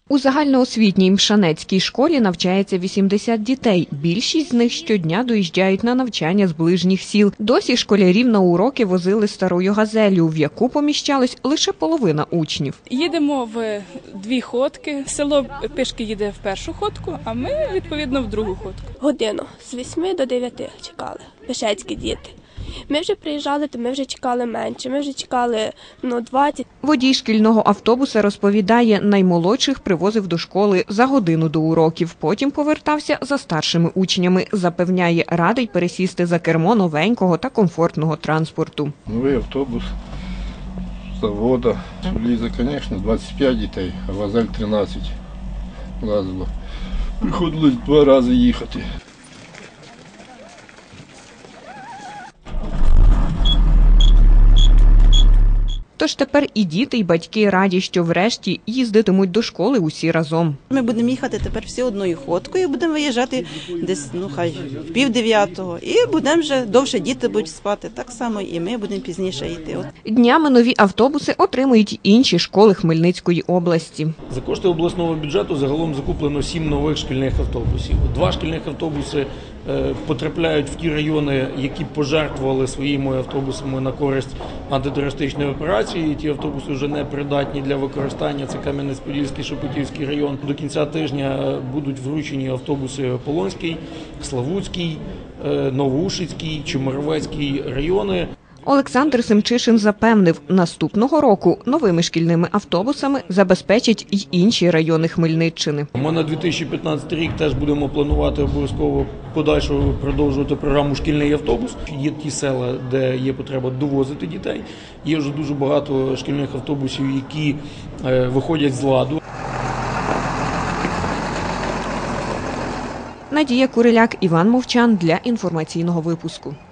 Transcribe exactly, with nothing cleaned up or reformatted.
У загальноосвітній Мшанецькій школі навчається вісімдесят дітей. Більшість з них щодня доїжджають на навчання з ближніх сіл. Досі школярів на уроки возили старою газелью, в яку поміщалась лише половина учнів. Їдемо в дві ходки. Село пішки їде в першу ходку, а ми, відповідно, в другу ходку. Годину з восьми до дев'яти чекали пішецькі діти. Ми вже приїжджали, то ми вже чекали менше, ми вже чекали ну, двадцять. Водій шкільного автобуса розповідає, наймолодших привозив до школи за годину до уроків, потім повертався за старшими учнями. Запевняє, радить пересісти за кермо новенького та комфортного транспорту. Новий автобус з заводу, влізе, звісно, двадцять п'ять дітей, а вазель тринадцять влазило. Приходилось два рази їхати. Тож тепер і діти, і батьки раді, що врешті їздитимуть до школи усі разом. Ми будемо їхати тепер всі одною ходкою, будемо виїжджати десь, ну хай, в пів дев'ятого. І будемо вже довше діти будуть спати, так само і ми будемо пізніше йти. Днями нові автобуси отримують й інші школи Хмельницької області. За кошти обласного бюджету загалом закуплено сім нових шкільних автобусів. Два шкільних автобуси потрапляють в ті райони, які пожертвували своїми автобусами на користь антитерористичної операції. Ті автобуси вже не придатні для використання. Це Кам'янець-Подільський, Шепетівський район. До кінця тижня будуть вручені автобуси Полонський, Славутський, Новоушицький, Чемеровецький райони. Олександр Семчишин запевнив, наступного року новими шкільними автобусами забезпечать й інші райони Хмельниччини. Ми на дві тисячі п'ятнадцятий рік теж будемо планувати обов'язково подальше продовжувати програму «Шкільний автобус». Є ті села, де є потреба довозити дітей. Є вже дуже багато шкільних автобусів, які виходять з ладу. Надія Куриляк, Іван Мовчан для інформаційного випуску.